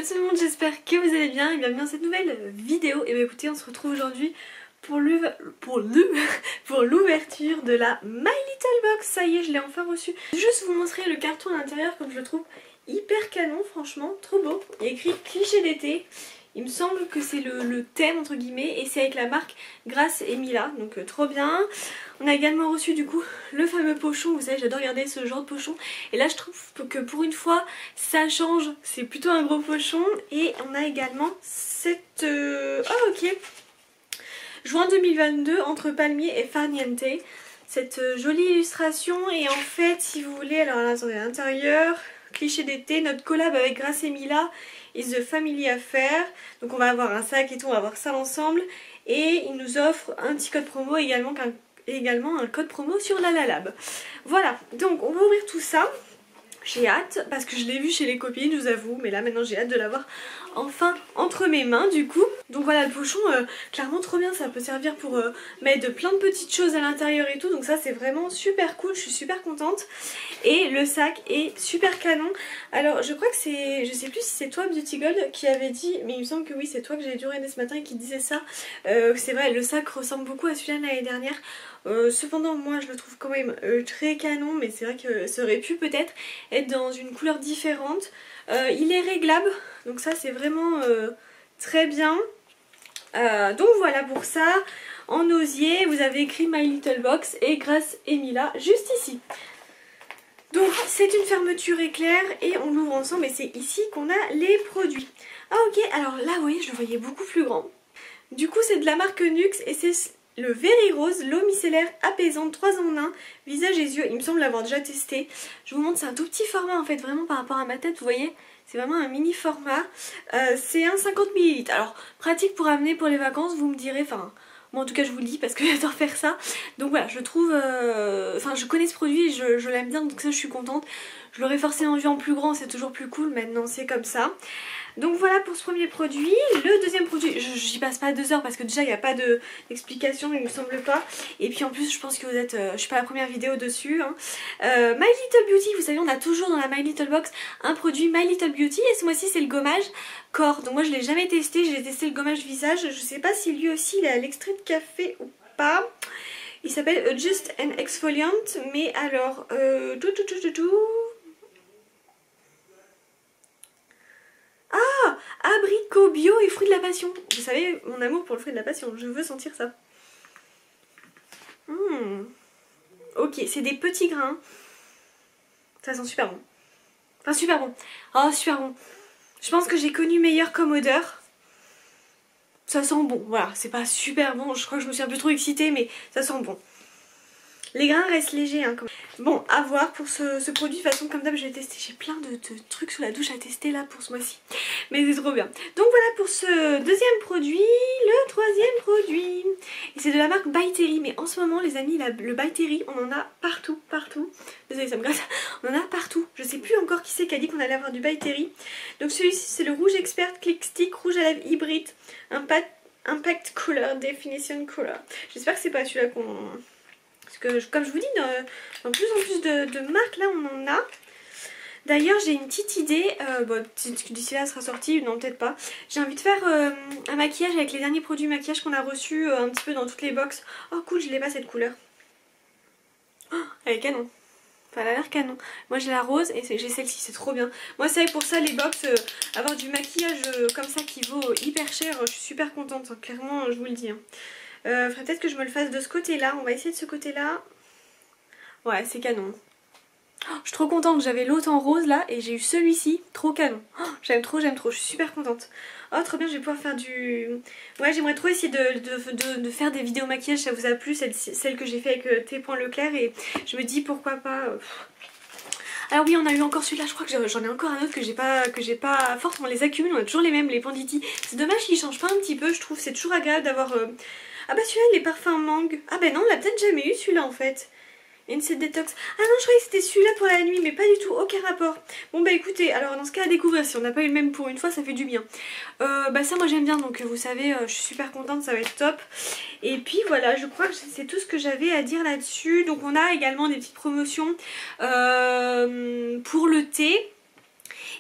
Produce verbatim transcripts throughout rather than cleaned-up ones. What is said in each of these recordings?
tout le monde, j'espère que vous allez bien et bienvenue dans cette nouvelle vidéo. Et bien écoutez, on se retrouve aujourd'hui pour le pour le pour l'ouverture de la My Little Box. Ça y est, je l'ai enfin reçu. Je vais juste vous montrer le carton à l'intérieur comme je le trouve hyper canon, franchement, trop beau. Il y a écrit cliché d'été. Il me semble que c'est le, le thème entre guillemets et c'est avec la marque Grace et Mila, donc euh, trop bien. On a également reçu du coup le fameux pochon, vous savez j'adore regarder ce genre de pochon. Et là je trouve que pour une fois ça change, c'est plutôt un gros pochon. Et on a également cette... Euh... Oh ok, juin deux mille vingt-deux entre palmier et farniente. Cette euh, jolie illustration et en fait si vous voulez, alors là attendez, à l'intérieur... Cliché d'été, notre collab avec Grace et Mila is the family affair. Donc on va avoir un sac et tout, on va avoir ça ensemble. Et il nous offre un petit code promo également, qu'un, également un code promo sur la Lalab. Voilà, donc on va ouvrir tout ça. J'ai hâte parce que je l'ai vu chez les copines, je vous avoue, mais là maintenant j'ai hâte de l'avoir enfin entre mes mains du coup. Donc voilà, le pochon, euh, clairement trop bien, ça peut servir pour euh, mettre plein de petites choses à l'intérieur et tout, donc ça c'est vraiment super cool, je suis super contente. Et le sac est super canon. Alors je crois que c'est, je sais plus si c'est toi Beauty Gold qui avait dit, mais il me semble que oui c'est toi que j'ai dû regarder ce matin et qui disait ça. Euh, c'est vrai, le sac ressemble beaucoup à celui-là de l'année dernière. Euh, cependant moi je le trouve quand même euh, très canon, mais c'est vrai que ça aurait pu peut-être être dans une couleur différente. Euh, il est réglable, donc ça c'est vraiment euh, très bien. Euh, donc voilà pour ça. En osier vous avez écrit My Little Box et Grace et Mila juste ici. Donc c'est une fermeture éclair et on l'ouvre ensemble et c'est ici qu'on a les produits. Ah ok, alors là vous voyez je le voyais beaucoup plus grand. Du coup c'est de la marque Nuxe et c'est le Very Rose, l'eau micellaire apaisante trois en un, visage et yeux. Il me semble l'avoir déjà testé. Je vous montre, c'est un tout petit format en fait, vraiment par rapport à ma tête, vous voyez. C'est vraiment un mini format. Euh, c'est un cinquante millilitres. Alors pratique pour amener pour les vacances, vous me direz, enfin... Moi en tout cas je vous le dis parce que j'adore faire ça. Donc voilà, je trouve... Euh... Enfin je connais ce produit et je, je l'aime bien, donc ça je suis contente. Je l'aurais forcément vu en plus grand, c'est toujours plus cool, maintenant c'est comme ça. Donc voilà pour ce premier produit. Le deuxième produit, j'y passe pas deux heures parce que déjà il n'y a pas d'explication, il me semble pas. Et puis en plus je pense que vous êtes, euh, je suis pas la première vidéo dessus. Hein. Euh, My Little Beauty, vous savez on a toujours dans la My Little Box un produit My Little Beauty. Et ce mois-ci c'est le gommage corps. Donc moi je l'ai jamais testé, j'ai testé le gommage visage. Je sais pas si lui aussi il a l'extrait de café ou pas. Il s'appelle Just an Exfoliant. Mais alors, euh, tout tout tout tout tout... Ah, abricot bio et fruits de la passion. Vous savez mon amour pour le fruit de la passion, je veux sentir ça. Mmh. Ok, c'est des petits grains. Ça sent super bon. Enfin super bon. Oh super bon. Je pense que j'ai connu meilleur comme odeur. Ça sent bon, voilà, c'est pas super bon. Je crois que je me suis un peu trop excitée mais ça sent bon. Les grains restent légers hein, quand même. Bon, à voir pour ce, ce produit. De toute façon, comme d'hab, j'ai testé. J'ai plein de, de trucs sous la douche à tester là pour ce mois-ci. Mais c'est trop bien. Donc voilà pour ce deuxième produit. Le troisième produit. Et c'est de la marque By Terry. Mais en ce moment, les amis, la, le By Terry, on en a partout, partout. Désolée, ça me gratte. On en a partout. Je sais plus encore qui c'est qui a dit qu'on allait avoir du By Terry. Donc celui-ci, c'est le rouge expert Click Stick rouge à lèvres hybride. Impact, Impact Color, Definition Color. J'espère que c'est pas celui-là qu'on... Parce que comme je vous dis, de, de plus en plus de, de marques là on en a. D'ailleurs j'ai une petite idée, euh, bon, d'ici là elle sera sortie, non peut-être pas. J'ai envie de faire euh, un maquillage avec les derniers produits maquillage qu'on a reçus euh, un petit peu dans toutes les box. Oh cool, je l'ai pas cette couleur. Oh, elle est canon. Enfin elle a l'air canon. Moi j'ai la rose et j'ai celle-ci, c'est trop bien. Moi c'est vrai pour ça les box, euh, avoir du maquillage euh, comme ça qui vaut hyper cher, je suis super contente, hein, clairement je vous le dis. Hein. Euh, faudrait peut-être que je me le fasse de ce côté-là. On va essayer de ce côté-là. Ouais, c'est canon. Oh, je suis trop contente. J'avais l'autre en rose là et j'ai eu celui-ci. Trop canon. Oh, j'aime trop, j'aime trop. Je suis super contente. Oh, trop bien. Je vais pouvoir faire du... Ouais, j'aimerais trop essayer de, de, de, de faire des vidéos maquillage. Ça vous a plu, celle, celle que j'ai fait avec T. Leclerc. Et je me dis pourquoi pas... Alors oui, on a eu encore celui-là, je crois que j'en ai encore un autre que j'ai pas, que j'ai pas... À force, on les accumule, on a toujours les mêmes, les Panditi. C'est dommage qu'ils changent pas un petit peu, je trouve. C'est toujours agréable d'avoir... Euh... Ah bah celui-là, les parfums mangue. Ah bah non, on l'a peut-être jamais eu celui-là en fait. Insect Detox. Ah non, je croyais que c'était celui-là pour la nuit, mais pas du tout, aucun rapport. Bon bah écoutez, alors dans ce cas à découvrir, si on n'a pas eu le même pour une fois, ça fait du bien. Euh, bah ça moi j'aime bien, donc vous savez, euh, je suis super contente, ça va être top. Et puis voilà, je crois que c'est tout ce que j'avais à dire là-dessus. Donc on a également des petites promotions euh, pour le thé.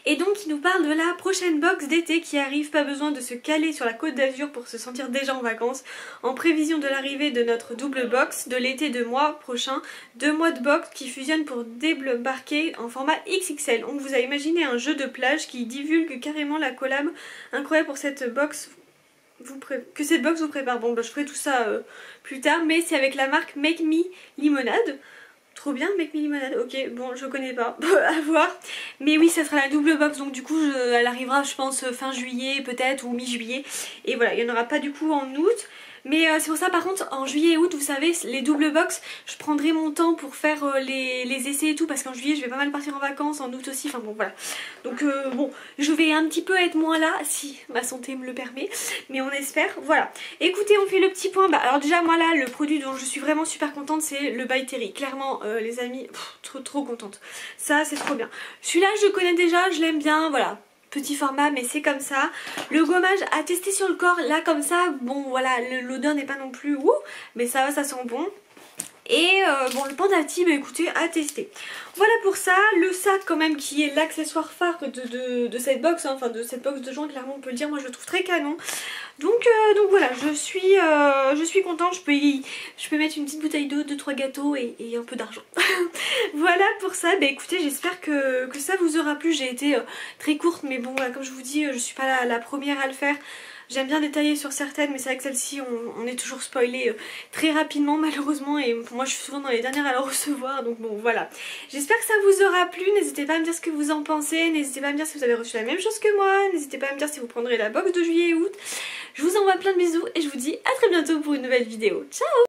Et donc il nous parle de la prochaine box d'été qui arrive, pas besoin de se caler sur la Côte d'Azur pour se sentir déjà en vacances. En prévision de l'arrivée de notre double box de l'été de mois prochain, deux mois de box qui fusionnent pour débarquer en format X X L. On vous a imaginé un jeu de plage qui divulgue carrément la collab incroyable pour cette box. Vous pré... que cette box vous prépare. Bon bah je ferai tout ça euh, plus tard, mais c'est avec la marque Make Me Limonade. Trop bien, Make Me Limonade. Ok, bon je connais pas, à voir. Mais oui, ça sera la double box, donc du coup je... elle arrivera je pense fin juillet peut-être ou mi-juillet. Et voilà, il n'y en aura pas du coup en août. Mais euh, c'est pour ça par contre en juillet et août, vous savez, les double box, je prendrai mon temps pour faire euh, les, les essais et tout, parce qu'en juillet je vais pas mal partir en vacances, en août aussi, enfin bon voilà. Donc euh, bon, je vais un petit peu être moins là, si ma santé me le permet, mais on espère, voilà. Écoutez, on fait le petit point. Bah alors déjà moi là, le produit dont je suis vraiment super contente, c'est le By Terry. Clairement euh, les amis, pff, trop trop contente. Ça c'est trop bien. Celui-là je connais déjà, je l'aime bien, voilà. Petit format, mais c'est comme ça. Le gommage à tester sur le corps, là comme ça, bon voilà, l'odeur n'est pas non plus ouh, mais ça va, ça sent bon. Et euh, bon, le Pandati, bah écoutez, à tester. Voilà pour ça. Le sac quand même qui est l'accessoire phare de, de, de cette box, hein, enfin de cette box de juin, clairement on peut le dire, moi je le trouve très canon. Donc, euh, donc voilà, je suis, euh, je suis contente, je peux, y, je peux mettre une petite bouteille d'eau, deux trois gâteaux et, et un peu d'argent. Voilà pour ça, bah écoutez, j'espère que, que ça vous aura plu. J'ai été euh, très courte, mais bon, voilà, comme je vous dis, je suis pas la, la première à le faire. J'aime bien détailler sur certaines, mais c'est vrai que celle-ci, on, on est toujours spoilé euh, très rapidement malheureusement, et pour moi je suis souvent dans les dernières à le recevoir, donc bon voilà. J'espère que ça vous aura plu, n'hésitez pas à me dire ce que vous en pensez, n'hésitez pas à me dire si vous avez reçu la même chose que moi, n'hésitez pas à me dire si vous prendrez la box de juillet et août. Je vous envoie plein de bisous et je vous dis à très bientôt pour une nouvelle vidéo. Ciao!